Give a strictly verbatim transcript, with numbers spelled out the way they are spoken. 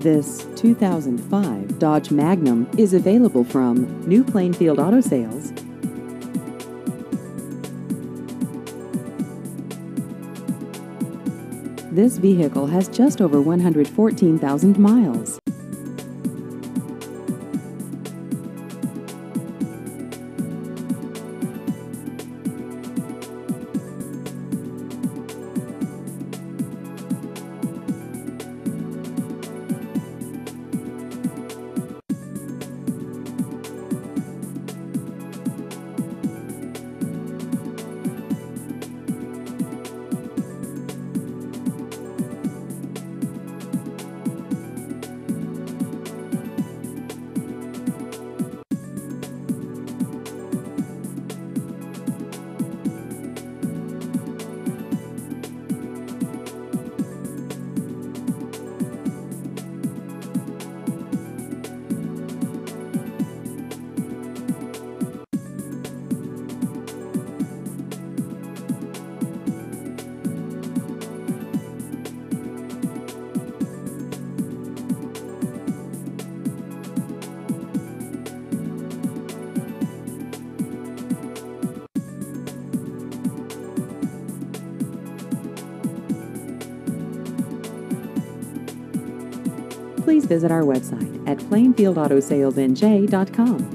This two thousand five Dodge Magnum is available from New Plainfield Auto Sales. This vehicle has just over one hundred fourteen thousand miles. Please visit our website at plainfield auto sales n j dot com.